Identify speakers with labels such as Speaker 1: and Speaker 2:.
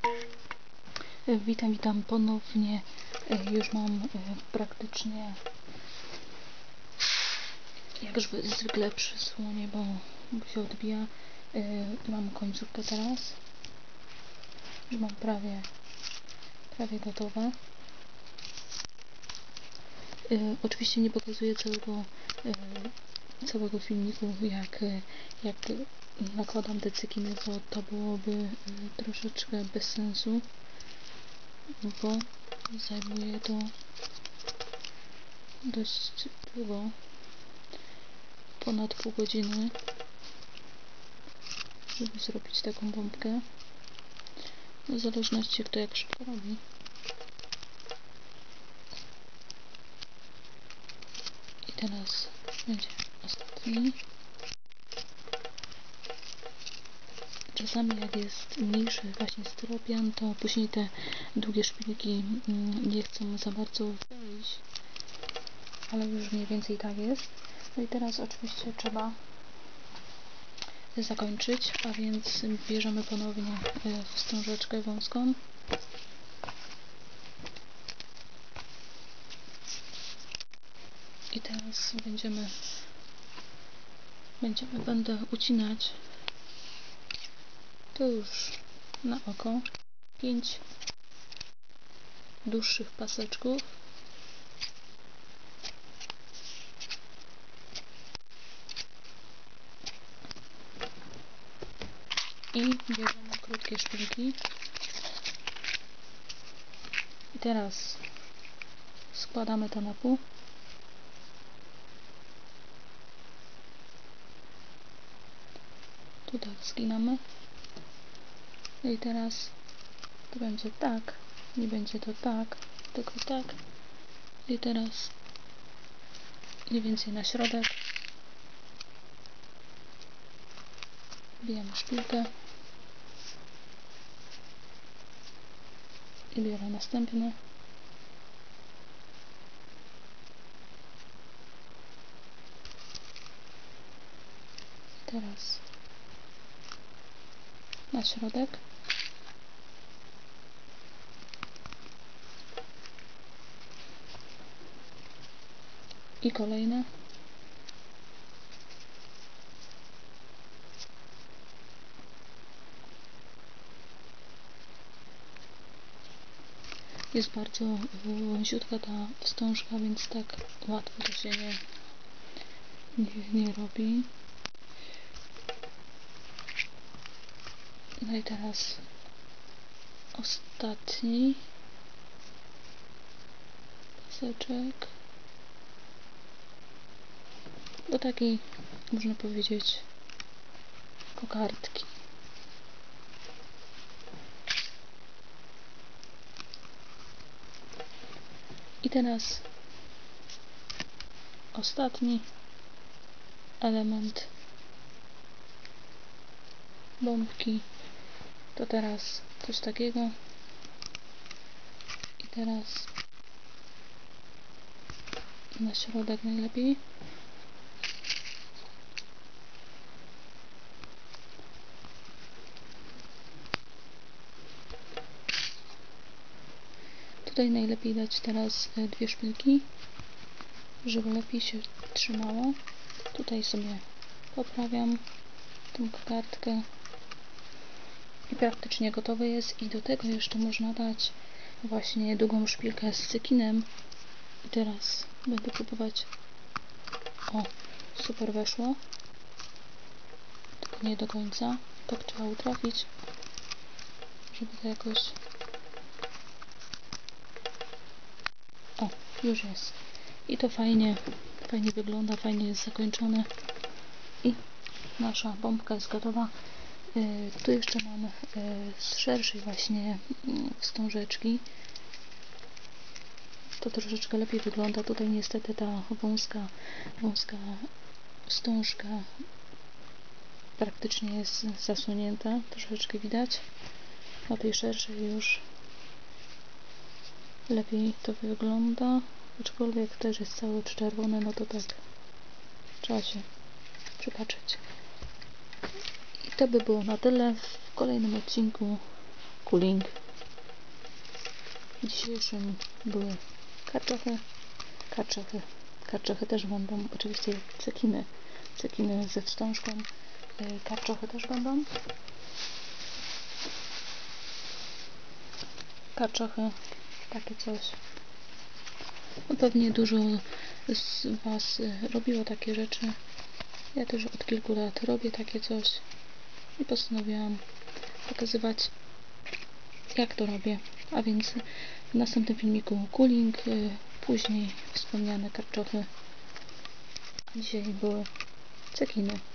Speaker 1: Witam ponownie. Już mam praktycznie jak zwykle przysłonie, bo się odbija. Mam końcówkę teraz. Już mam prawie gotowe. Oczywiście nie pokazuję całego filmiku, jak nakładam te cekiny, bo to byłoby troszeczkę bez sensu, bo zajmuje to dość długo, ponad pół godziny, żeby zrobić taką bombkę, w zależności kto jak szybko robi. I teraz będzie ostatni. Czasami jak jest mniejszy właśnie styropian, to później te długie szpilki nie chcą za bardzo wejść, ale już mniej więcej tak jest. No i teraz oczywiście trzeba zakończyć, a więc bierzemy ponownie wstążeczkę wąską. I teraz będę ucinać to już na oko 5 dłuższych paseczków. I bierzemy krótkie szpilki. I teraz składamy to na pół. Tu tak zginamy. I teraz to będzie tak, nie będzie to tak, tylko tak. I teraz mniej więcej na środek bijemy szpilkę i biorę następny. Teraz na środek. I kolejne. Jest bardzo wąziutka ta wstążka, więc tak łatwo to się nie robi. No i teraz ostatni paseczek do takiej, można powiedzieć, kokardki. I teraz ostatni element bombki to teraz coś takiego. I teraz na środek najlepiej. Tutaj najlepiej dać teraz 2 szpilki, żeby lepiej się trzymało. Tutaj sobie poprawiam tą kokardkę i praktycznie gotowe jest. I do tego jeszcze można dać właśnie długą szpilkę z cekinem. I teraz będę próbować. O, super weszło. Tylko nie do końca. Tak trzeba utrafić, żeby to jakoś... O, już jest. I to fajnie wygląda, fajnie jest zakończone. I nasza bombka jest gotowa. Tu jeszcze mam z szerszej właśnie wstążeczki. To troszeczkę lepiej wygląda. Tutaj niestety ta wąska wstążka praktycznie jest zasunięta. Troszeczkę widać. Na tej szerszej już lepiej to wygląda. Aczkolwiek też jest cały czerwony, no to tak trzeba się przypatrzeć. I to by było na tyle. W kolejnym odcinku cooling. W dzisiejszym były karczochy też będą, oczywiście cekiny ze wstążką, karczochy też będą. Karczochy, takie coś. No pewnie dużo z Was robiło takie rzeczy. Ja też od kilku lat robię takie coś i postanowiłam pokazywać, jak to robię. A więc w następnym filmiku cooling, później wspomniane karczochy. Dzisiaj były cekiny.